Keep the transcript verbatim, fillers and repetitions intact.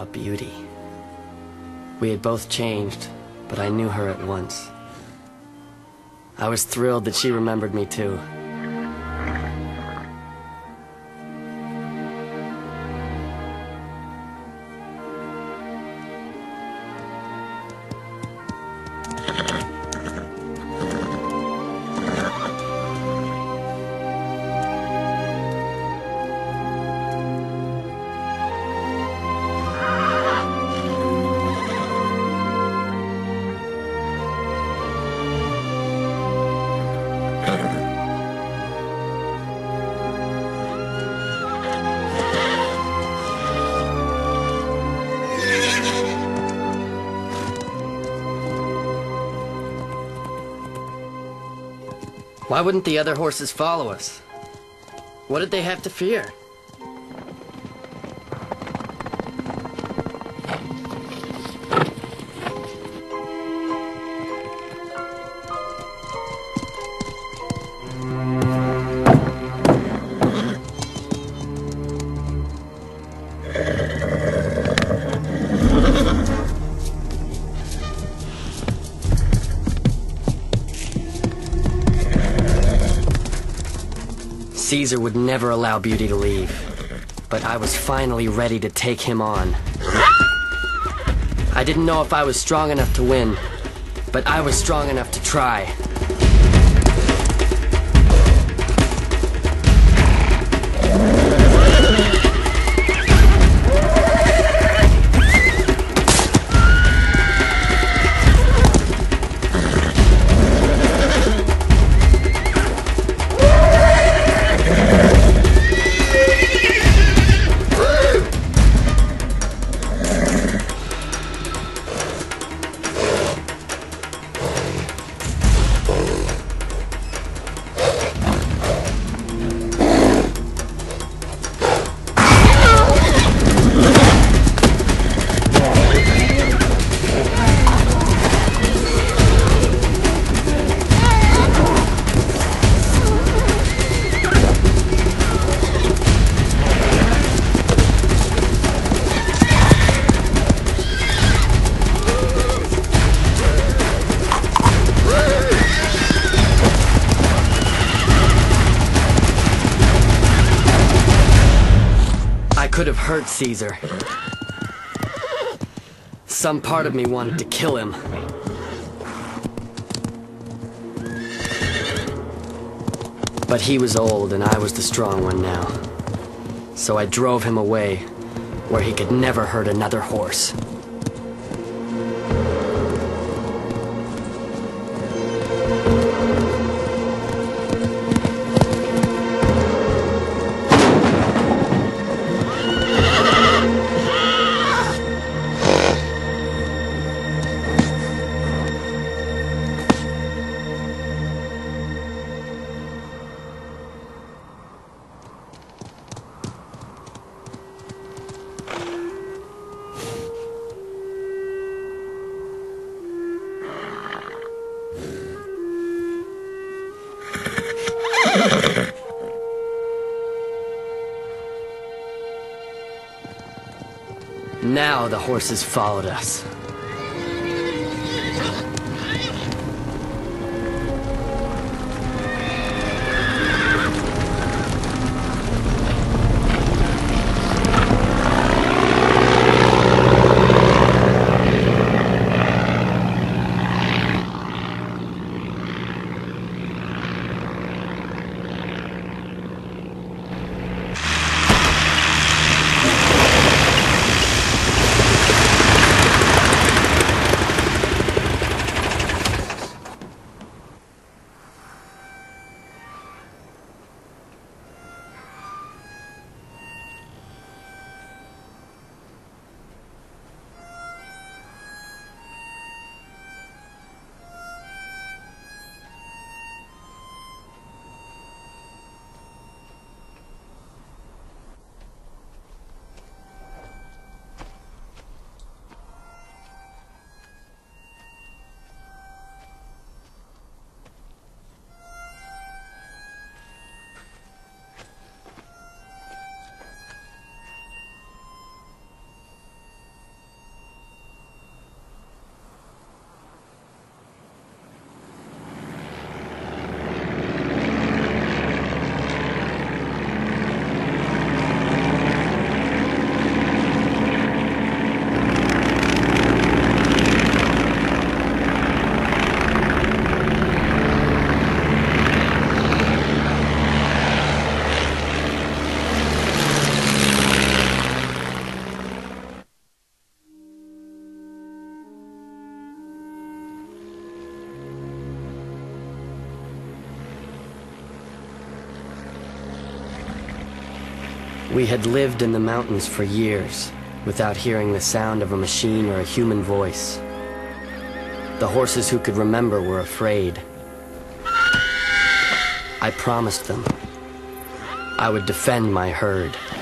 about beauty. We had both changed, but I knew her at once. I was thrilled that she remembered me too. Why wouldn't the other horses follow us? What did they have to fear? Caesar would never allow Beauty to leave, but I was finally ready to take him on. I didn't know if I was strong enough to win, but I was strong enough to try. Could have hurt Caesar. Some part of me wanted to kill him. But he was old and I was the strong one now. So I drove him away where he could never hurt another horse. Now the horses followed us. We had lived in the mountains for years, without hearing the sound of a machine or a human voice. The horses who could remember were afraid. I promised them I would defend my herd.